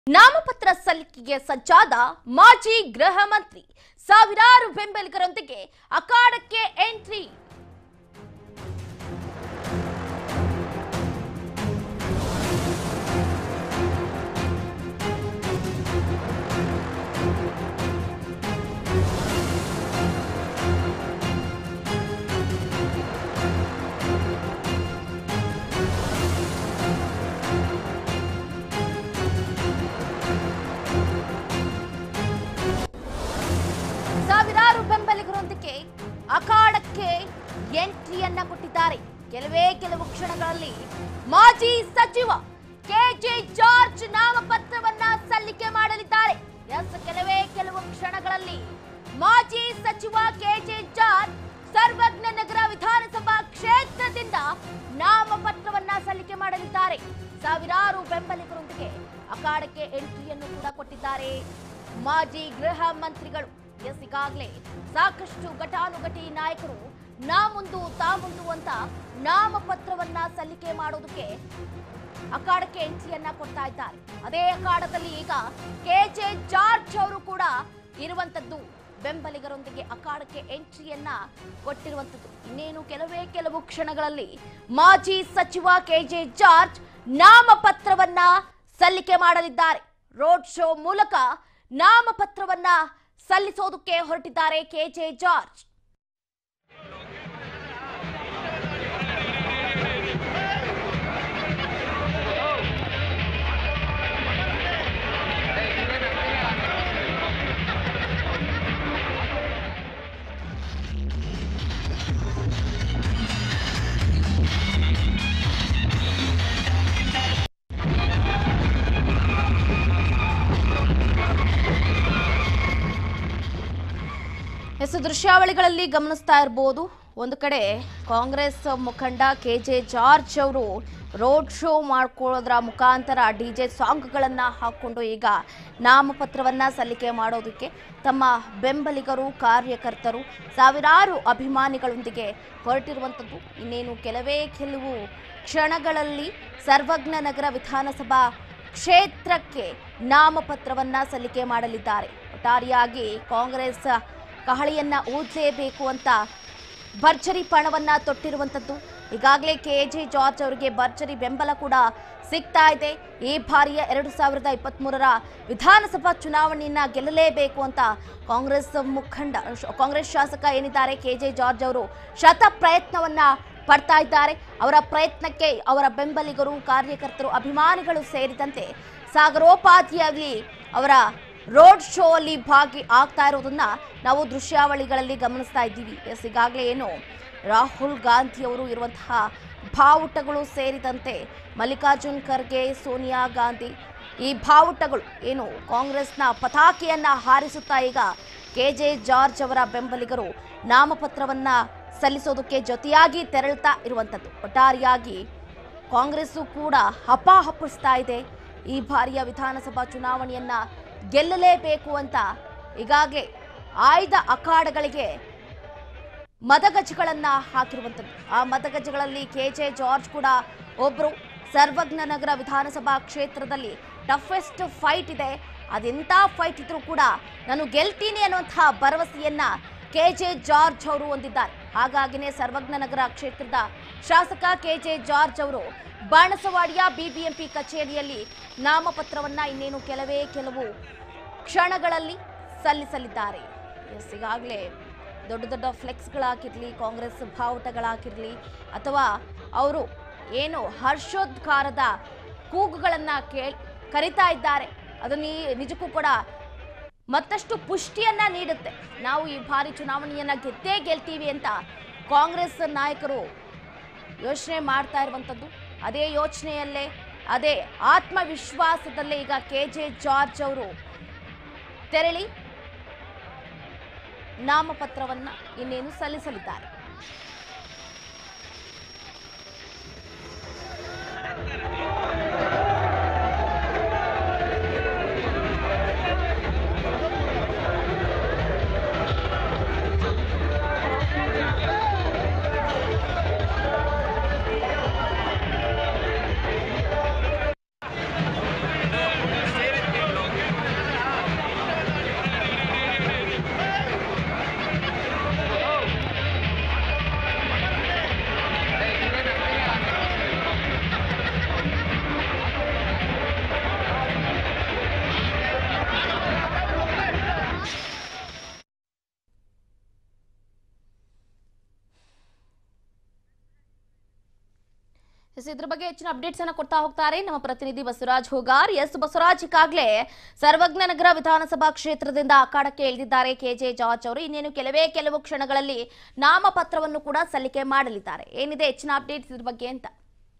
ನಾಮಪತ್ರ ಸಲ್ಲಿಕೆಗೆ ಸಜ್ಜಾದ ಮಾಜಿ ಗೃಹ ಮಂತ್ರಿ ಸಾವಿರಾರು ಬೆಂಬಲಿಗರೊಂದಿಗೆ ಅಖಾಡಕ್ಕೆ ಎಂಟ್ರಿ. ಸಾವಿರಾರು ಬೆಂಬಲಿಗರೊಂದಿಗೆ ಅಖಾಡಕ್ಕೆ ಎಂಟ್ರಿಯನ್ನ ಕೊಟ್ಟಿದ್ದಾರೆ. ಕೆಲವು ಕ್ಷಣಗಳಲ್ಲಿ ಮಾಜಿ ಸಚಿವ ಕೆಜೆ ಜಾರ್ಜ್ ನಾಮಪತ್ರವನ್ನ ಸಲ್ಲಿಕೆ ಮಾಡಲಿದ್ದಾರೆ. ಕೆಲವು ಕ್ಷಣಗಳಲ್ಲಿ ಮಾಜಿ ಸಚಿವ ಕೆಜೆ ಜಾರ್ಜ್ ಸರ್ವಜ್ಞ ನಗರ ವಿಧಾನಸಭಾ ಕ್ಷೇತ್ರದಿಂದ ನಾಮಪತ್ರವನ್ನ ಸಲ್ಲಿಕೆ ಮಾಡಲಿದ್ದಾರೆ. ಸಾವಿರಾರು ಬೆಂಬಲಿಗರೊಂದಿಗೆ ಅಖಾಡಕ್ಕೆ ಎಂಟ್ರಿಯನ್ನು ಕೂಡ ಕೊಟ್ಟಿದ್ದಾರೆ ಮಾಜಿ ಗೃಹ ಮಂತ್ರಿಗಳು. ಈಗಾಗಲೇ ಸಾಕಷ್ಟು ಘಟಾನುಘಟಿ ನಾಯಕರು ನಾ ಮುಂದು ತಾ ಮುಂದು ಅಂತ ನಾಮಪತ್ರವನ್ನ ಸಲ್ಲಿಕೆ ಮಾಡೋದಕ್ಕೆ ಅಖಾಡಕ್ಕೆ ಎಂಟ್ರಿಯನ್ನ ಕೊಡ್ತಾ ಇದ್ದಾರೆ. ಅದೇ ಅಖಾಡದಲ್ಲಿ ಈಗ ಕೆಜೆ ಜಾರ್ಜ್ ಅವರು ಕೂಡ ಇರುವಂತದ್ದು. ಬೆಂಬಲಿಗರೊಂದಿಗೆ ಅಖಾಡಕ್ಕೆ ಎಂಟ್ರಿಯನ್ನ ಕೊಟ್ಟಿರುವಂತದ್ದು. ಇನ್ನೇನು ಕೆಲವು ಕ್ಷಣಗಳಲ್ಲಿ ಮಾಜಿ ಸಚಿವ ಕೆಜೆ ಜಾರ್ಜ್ ನಾಮಪತ್ರವನ್ನ ಸಲ್ಲಿಕೆ ಮಾಡಲಿದ್ದಾರೆ. ರೋಡ್ ಶೋ ಮೂಲಕ ನಾಮಪತ್ರವನ್ನ ಸಲ್ಲಿಸೋದಕ್ಕೆ ಹೊರಟಿದ್ದಾರೆ ಕೆಜೆ ಜಾರ್ಜ್. ದೃಶ್ಯಾವಳಿಗಳಲ್ಲಿ ಗಮನಿಸ್ತಾ ಇರಬಹುದು. ಒಂದು ಕಡೆ ಕಾಂಗ್ರೆಸ್ ಮುಖಂಡ ಕೆಜೆ ಜಾರ್ಜ್ ಅವರು ರೋಡ್ ಶೋ ಮಾಡ್ಕೊಳ್ಳೋದ್ರ ಮುಖಾಂತರ ಡಿಜೆ ಸಾಂಗ್ಗಳನ್ನ ಹಾಕೊಂಡು ಈಗ ನಾಮಪತ್ರವನ್ನ ಸಲ್ಲಿಕೆ ಮಾಡೋದಕ್ಕೆ ತಮ್ಮ ಬೆಂಬಲಿಗರು, ಕಾರ್ಯಕರ್ತರು, ಸಾವಿರಾರು ಅಭಿಮಾನಿಗಳೊಂದಿಗೆ ಹೊರಟಿರುವಂಥದ್ದು. ಇನ್ನೇನು ಕೆಲವು ಕ್ಷಣಗಳಲ್ಲಿ ಸರ್ವಜ್ಞ ನಗರ ವಿಧಾನಸಭಾ ಕ್ಷೇತ್ರಕ್ಕೆ ನಾಮಪತ್ರವನ್ನ ಸಲ್ಲಿಕೆ ಮಾಡಲಿದ್ದಾರೆ. ಒಟ್ಟಾರೆಯಾಗಿ ಕಾಂಗ್ರೆಸ್ ಕಹಳೆಯನ್ನ ಊದಲೇಬೇಕು ಅಂತ ಭರ್ಜರಿ ಪಣವನ್ನ ತೊಟ್ಟಿರುವಂತದ್ದು. ಈಗಾಗಲೇ ಕೆಜೆ ಜಾರ್ಜ್ ಅವರಿಗೆ ಭರ್ಜರಿ ಬೆಂಬಲ ಕೂಡ ಸಿಗ್ತಾ ಇದೆ. ಈ ಬಾರಿಯ 2023ರ ವಿಧಾನಸಭಾ ಚುನಾವಣೆಯನ್ನ ಗೆಲ್ಲಲೇಬೇಕು ಅಂತ ಕಾಂಗ್ರೆಸ್ ಮುಖಂಡ, ಕಾಂಗ್ರೆಸ್ ಶಾಸಕ ಏನಿದ್ದಾರೆ ಕೆಜೆ ಜಾರ್ಜ್ ಅವರು ಶತ ಪ್ರಯತ್ನವನ್ನ ಪಡ್ತಾ ಇದ್ದಾರೆ. ಅವರ ಪ್ರಯತ್ನಕ್ಕೆ ಅವರ ಬೆಂಬಲಿಗರು, ಕಾರ್ಯಕರ್ತರು, ಅಭಿಮಾನಿಗಳು ಸೇರಿದಂತೆ ಸಾಗರೋಪಾದಿಯಲ್ಲಿ ಅವರ ರೋಡ್ ಶೋ ಅಲ್ಲಿ ಭಾಗಿ ಆಗ್ತಾ ಇರೋದನ್ನ ನಾವು ದೃಶ್ಯಾವಳಿಗಳಲ್ಲಿ ಗಮನಿಸ್ತಾ ಇದ್ದೀವಿ. ಈಗಾಗಲೇ ಏನು ರಾಹುಲ್ ಗಾಂಧಿ ಅವರು ಇರುವಂತಹ ಬಾವುಟಗಳು ಸೇರಿದಂತೆ ಮಲ್ಲಿಕಾರ್ಜುನ್ ಖರ್ಗೆ, ಸೋನಿಯಾ ಗಾಂಧಿ, ಈ ಬಾವುಟಗಳು ಏನು ಕಾಂಗ್ರೆಸ್ನ ಪತಾಕೆಯನ್ನ ಹಾರಿಸುತ್ತಾ ಈಗ ಕೆಜೆ ಜಾರ್ಜ್ ಅವರ ಬೆಂಬಲಿಗರು ನಾಮಪತ್ರವನ್ನ ಸಲ್ಲಿಸೋದಕ್ಕೆ ಜೊತೆಯಾಗಿ ತೆರಳುತ್ತಾ ಇರುವಂಥದ್ದು. ಒಟ್ಟಾರೆಯಾಗಿ ಕಾಂಗ್ರೆಸ್ಸು ಕೂಡ ಹಪಾಹಪಿಸ್ತಾ ಇದೆ. ಈ ಬಾರಿಯ ವಿಧಾನಸಭಾ ಚುನಾವಣೆಯನ್ನ ಗೆಲ್ಲಲೇಬೇಕು ಅಂತ ಈಗಾಗಲೇ ಆಯ್ದ ಅಖಾಡಗಳಿಗೆ ಮತಗಜೆಗಳನ್ನ ಹಾಕಿರುವಂಥದ್ದು. ಆ ಮತಗಜೆಗಳಲ್ಲಿ ಕೆಜೆ ಜಾರ್ಜ್ ಕೂಡ ಒಬ್ರು. ಸರ್ವಜ್ಞ ನಗರ ವಿಧಾನಸಭಾ ಕ್ಷೇತ್ರದಲ್ಲಿ ಟಫೆಸ್ಟ್ ಫೈಟ್ ಇದೆ. ಅದೆಂಥ ಫೈಟ್ ಇದ್ರೂ ಕೂಡ ನಾನು ಗೆಲ್ತೀನಿ ಅನ್ನುವಂತಹ ಭರವಸೆಯನ್ನ ಕೆಜೆ ಜಾರ್ಜ್ ಅವರು ಹೊಂದಿದ್ದಾರೆ. ಹಾಗಾಗಿನೇ ಸರ್ವಜ್ಞ ನಗರ ಕ್ಷೇತ್ರದ ಶಾಸಕ ಕೆಜೆ ಜಾರ್ಜ್ ಅವರು ಬಾಣಸವಾಡಿಯ ಬಿಬಿಎಂಪಿ ಕಚೇರಿಯಲ್ಲಿ ನಾಮಪತ್ರವನ್ನ ಇನ್ನೇನು ಕೆಲವು ಕ್ಷಣಗಳಲ್ಲಿ ಸಲ್ಲಿಸಲಿದ್ದಾರೆ. ಈಗಾಗಲೇ ದೊಡ್ಡ ಫ್ಲೆಕ್ಸ್ಗಳಾಗಿರಲಿ, ಕಾಂಗ್ರೆಸ್ ಬಾವುಟಗಳಾಗಿರಲಿ, ಅಥವಾ ಅವರು ಏನು ಹರ್ಷೋದ್ಗಾರದ ಕೂಗುಗಳನ್ನು ಕರಿತಾ ಇದ್ದಾರೆ, ಅದು ನಿಜಕ್ಕೂ ಕೂಡ ಮತ್ತಷ್ಟು ಪುಷ್ಟಿಯನ್ನ ನೀಡುತ್ತೆ. ನಾವು ಈ ಬಾರಿ ಚುನಾವಣೆಯನ್ನ ಗೆಲ್ತೀವಿ ಅಂತ ಕಾಂಗ್ರೆಸ್ ನಾಯಕರು ಯೋಚನೆ ಮಾಡ್ತಾ ಇರುವಂಥದ್ದು. ಅದೇ ಯೋಚನೆಯಲ್ಲೇ, ಅದೇ ಆತ್ಮವಿಶ್ವಾಸದಲ್ಲೇ ಈಗ ಕೆಜೆ ಜಾರ್ಜ್ ಅವರು ತೆರಳಿ ನಾಮಪತ್ರವನ್ನ ಇನ್ನೇನು ಸಲ್ಲಿಸಲಿದ್ದಾರೆ. ಇದ್ರ ಬಗ್ಗೆ ಹೆಚ್ಚಿನ ಅಪ್ಡೇಟ್ಸ್ ಅನ್ನ ಕೊಡ್ತಾ ಹೋಗ್ತಾರೆ ನಮ್ಮ ಪ್ರತಿನಿಧಿ ಬಸವರಾಜ್ ಹೋಗಾರ್. ಬಸವರಾಜ್, ಈಗಾಗಲೇ ಸರ್ವಜ್ಞ ನಗರ ವಿಧಾನಸಭಾ ಕ್ಷೇತ್ರದಿಂದ ಅಖಾಡಕ್ಕೆ ಇಳಿದಿದ್ದಾರೆ ಕೆಜೆ ಜಾರ್ಜ್ ಅವರು. ಇನ್ನೇನು ಕೆಲವು ಕ್ಷಣಗಳಲ್ಲಿ ನಾಮಪತ್ರವನ್ನು ಕೂಡ ಸಲ್ಲಿಕೆ ಮಾಡಲಿದ್ದಾರೆ. ಏನಿದೆ ಹೆಚ್ಚಿನ ಅಪ್ಡೇಟ್ಸ್ ಇದ್ರ ಬಗ್ಗೆ ಅಂತ?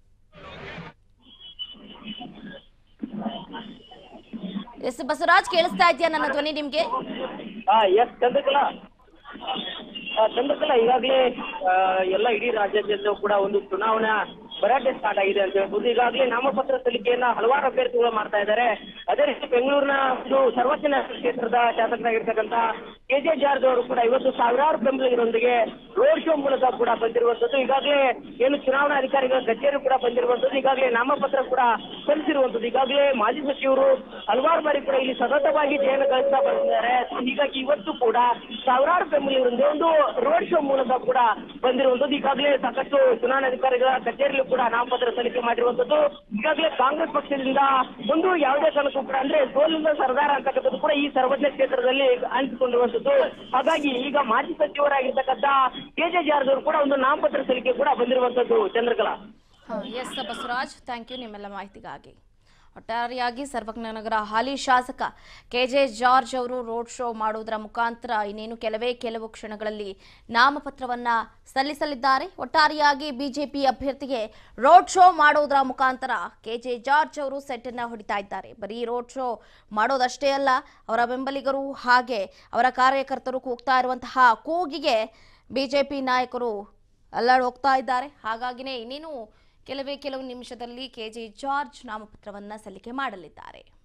ಬಸವರಾಜ್, ಕೇಳಿಸ್ತಾ ಇದೆಯಾ ನನ್ನ ಧ್ವನಿ ನಿಮ್ಗೆ? ಚಂದ್ರಕಲಾ, ಈಗಾಗಲೇ ಎಲ್ಲ ಇಡೀ ರಾಜ್ಯಾದ್ಯಂತ ಕೂಡ ಒಂದು ಚುನಾವಣಾ ಭರಾಟೆ ಸ್ಟಾರ್ಟ್ ಆಗಿದೆ ಅಂತ ಹೇಳ್ಬೋದು. ಈಗಾಗಲೇ ನಾಮಪತ್ರ ಸಲ್ಲಿಕೆಯನ್ನ ಹಲವಾರು ಅಭ್ಯರ್ಥಿಗಳು ಮಾಡ್ತಾ ಇದ್ದಾರೆ. ಅದೇ ರೀತಿ ಬೆಂಗಳೂರಿನ ಒಂದು ಸರ್ವೋಚ್ಚ ನ್ಯಾಯಾಲಯ ಕ್ಷೇತ್ರದ ಶಾಸಕರಾಗಿರ್ತಕ್ಕಂಥ ಕೆಜೆ ಜಾರ್ಜ್ ಅವರು ಕೂಡ ಇವತ್ತು ಸಾವಿರಾರು ಬೆಂಬಲಿಗರೊಂದಿಗೆ ರೋಡ್ ಶೋ ಮೂಲಕ ಕೂಡ ಬಂದಿರುವಂತದ್ದು. ಈಗಾಗಲೇ ಏನು ಚುನಾವಣಾ ಅಧಿಕಾರಿಗಳ ಕಚೇರಿ ಕೂಡ ಬಂದಿರುವಂತದ್ದು, ಈಗಾಗಲೇ ನಾಮಪತ್ರ ಕೂಡ ಸಲ್ಲಿಸಿರುವಂತದ್ದು. ಈಗಾಗಲೇ ಮಾಜಿ ಸಚಿವರು ಹಲವಾರು ಬಾರಿ ಕೂಡ ಇಲ್ಲಿ ಸತತವಾಗಿ ಜಯನ ಗಳಿಸ್ತಾ ಬಂದಿದ್ದಾರೆ. ಹೀಗಾಗಿ ಇವತ್ತು ಕೂಡ ಸಾವಿರಾರು ಬೆಂಬಲಿಗರೊಂದಿಗೆ ಒಂದು ರೋಡ್ ಶೋ ಮೂಲಕ ಕೂಡ ಬಂದಿರುವಂತದ್ದು. ಈಗಾಗಲೇ ಸಾಕಷ್ಟು ಚುನಾವಣಾಧಿಕಾರಿಗಳ ಕಚೇರಿಯಲ್ಲೂ ಕೂಡ ನಾಮಪತ್ರ ಸಲ್ಲಿಕೆ ಮಾಡಿರುವಂತದ್ದು. ಈಗಾಗಲೇ ಕಾಂಗ್ರೆಸ್ ಪಕ್ಷದಿಂದ ಒಂದು ಯಾವುದೇ ಕಾರಣಕ್ಕೂ ಕೂಡ ಅಂದ್ರೆ ಸೋಲಿಂದ ಸರ್ದಾರ ಅಂತಕ್ಕಂಥದ್ದು ಕೂಡ ಈ ಸರ್ವಜ್ಞ ಕ್ಷೇತ್ರದಲ್ಲಿ ಅನಿಸಿಕೊಂಡಿರುವಂತದ್ದು. ಹಾಗಾಗಿ ಈಗ ಮಾಜಿ ಸಚಿವರಾಗಿರ್ತಕ್ಕಂಥ ಕೆಜೆ ಜಾರ್ಜ್ ಅವರು ಕೂಡ ಒಂದು ನಾಮಪತ್ರ ಸಲ್ಲಿಕೆ ಕೂಡ ಬಂದಿರುವಂತದ್ದು. ಚಂದ್ರಕಲಾ. ಎಸ್ ಬಸವರಾಜ್, ಥ್ಯಾಂಕ್ ಯು ನಿಮ್ಮೆಲ್ಲ ಮಾಹಿತಿಗಾಗಿ. ಒಟ್ಟಾರೆಯಾಗಿ ಸರ್ವಜ್ಞ ನಗರ ಹಾಲಿ ಶಾಸಕ ಕೆಜೆ ಜಾರ್ಜ್ ಅವರು ರೋಡ್ ಶೋ ಮಾಡುವುದರ ಮುಖಾಂತರ ಇನ್ನೇನು ಕೆಲವು ಕ್ಷಣಗಳಲ್ಲಿ ನಾಮಪತ್ರವನ್ನ ಸಲ್ಲಿಸಲಿದ್ದಾರೆ. ಒಟ್ಟಾರೆಯಾಗಿ ಬಿಜೆಪಿ ಅಭ್ಯರ್ಥಿಗೆ ರೋಡ್ ಶೋ ಮಾಡುವುದರ ಮುಖಾಂತರ ಕೆಜೆ ಜಾರ್ಜ್ ಅವರು ಸೆಟ್ ಅನ್ನ ಹೊಡಿತಾ ಇದ್ದಾರೆ. ಬರೀ ರೋಡ್ ಶೋ ಮಾಡೋದಷ್ಟೇ ಅಲ್ಲ, ಅವರ ಬೆಂಬಲಿಗರು ಹಾಗೆ ಅವರ ಕಾರ್ಯಕರ್ತರು ಕೂಗ್ತಾ ಇರುವಂತಹ ಕೂಗಿಗೆ ಬಿಜೆಪಿ ನಾಯಕರು ಅಲ್ಲಾಡ್ ಹೋಗ್ತಾ ಇದ್ದಾರೆ. ಹಾಗಾಗಿನೇ ಇನ್ನೇನು ಕೆಲವು ನಿಮಿಷದಲ್ಲಿ ಕೆಜೆ ಜಾರ್ಜ್ ನಾಮಪತ್ರವನ್ನ ಸಲ್ಲಿಕೆ ಮಾಡಲಿದ್ದಾರೆ.